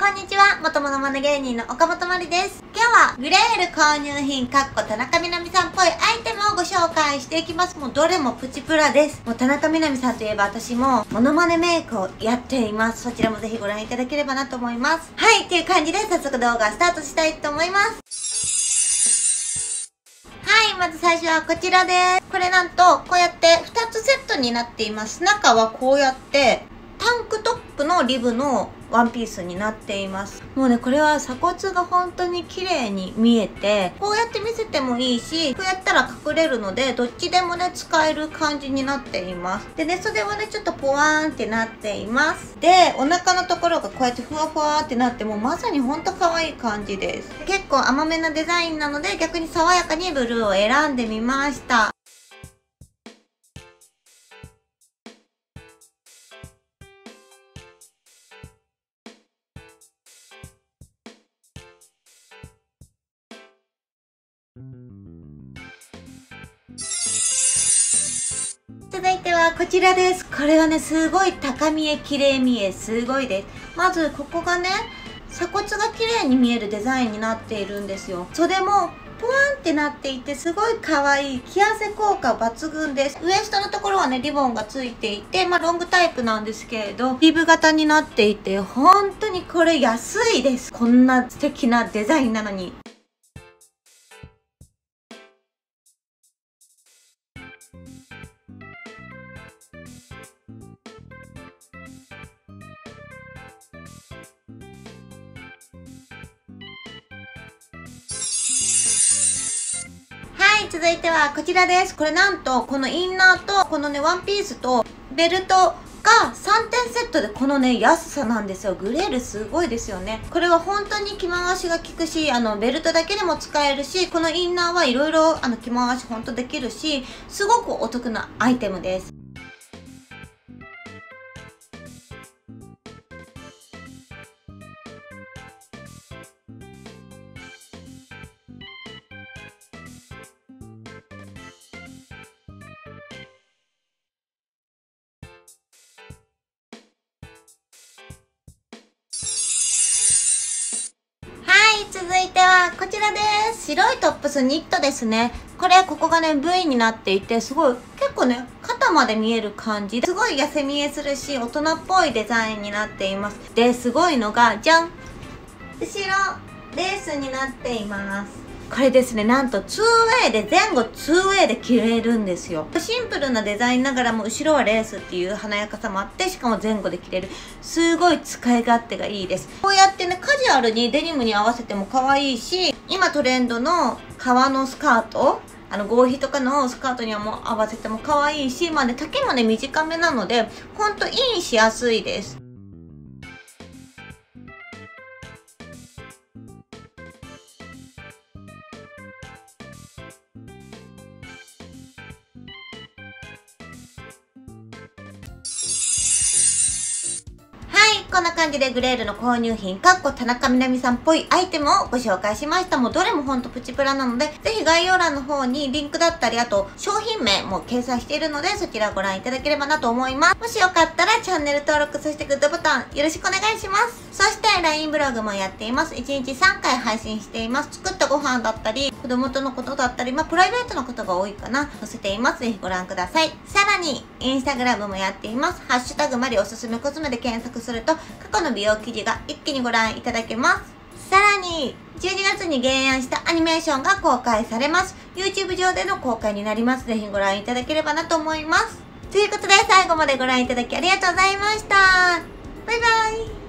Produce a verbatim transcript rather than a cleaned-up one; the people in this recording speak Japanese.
こんにちは。元モノマネ芸人の岡本まりです。今日はグレール購入品かっこ田中みな実さんっぽいアイテムをご紹介していきます。もうどれもプチプラです。もう田中みな実さんといえば私もモノマネメイクをやっています。そちらもぜひご覧いただければなと思います。はい、っていう感じで早速動画スタートしたいと思います。はい、まず最初はこちらです。これなんとこうやってふたつセットになっています。中はこうやってタンクトップのリブのワンピースになっています。もうね、これは鎖骨が本当に綺麗に見えて、こうやって見せてもいいし、こうやったら隠れるので、どっちでもね、使える感じになっています。でね、袖はね、ちょっとポワーンってなっています。で、お腹のところがこうやってふわふわってなって、もうまさにほんと可愛い感じです。結構甘めなデザインなので、逆に爽やかにブルーを選んでみました。続いてはこちらです。これはね、すごい高見え、綺麗見え、すごいです。まず、ここがね、鎖骨が綺麗に見えるデザインになっているんですよ。袖も、ポワンってなっていて、すごい可愛い。着汗効果抜群です。ウエストのところはね、リボンがついていて、まあ、ロングタイプなんですけれど、リブ型になっていて、本当にこれ安いです。こんな素敵なデザインなのに。はい、続いてはこちらです。これなんと、このインナーと、このね、ワンピースと、ベルトがさんてんセットでこのね、安さなんですよ。グレールすごいですよね。これは本当に着回しが効くし、あの、ベルトだけでも使えるし、このインナーはいろいろ、あの、着回し本当できるし、すごくお得なアイテムです。はい、続いてはこちらです。白いトップスニットですね。これ、ここがね、ブイ になっていて、すごい、結構ね、肩まで見える感じ。すごい痩せ見えするし、大人っぽいデザインになっています。で、すごいのが、じゃん！後ろ、レースになっています。これですね、なんと ツーウェイ で、前後 ツーウェイ で着れるんですよ。シンプルなデザインながらも、後ろはレースっていう華やかさもあって、しかも前後で着れる。すごい使い勝手がいいです。こうやってね、カジュアルにデニムに合わせても可愛いし、今トレンドの革のスカート、あの合皮とかのスカートにはもう合わせても可愛いし、まあね、丈もね、短めなので、ほんとインしやすいです。こんな感じでグレールの購入品、かっこ田中みな実さんっぽいアイテムをご紹介しました。もうどれもほんとプチプラなので、ぜひ概要欄の方にリンクだったり、あと商品名も掲載しているので、そちらをご覧いただければなと思います。もしよかったらチャンネル登録、そしてグッドボタンよろしくお願いします。そして ライン ブログもやっています。いちにちさんかい配信しています。作ったご飯だったり、子供とのことだったり、まあプライベートのことが多いかな。載せています。ぜひご覧ください。さらに、インスタグラムもやっています。ハッシュタグまりおすすめコスメで検索すると、過去の美容記事が一気にご覧いただけます。さらに、じゅうにがつに原案したアニメーションが公開されます。YouTube 上での公開になります。ぜひご覧いただければなと思います。ということで、最後までご覧いただきありがとうございました。バイバイ。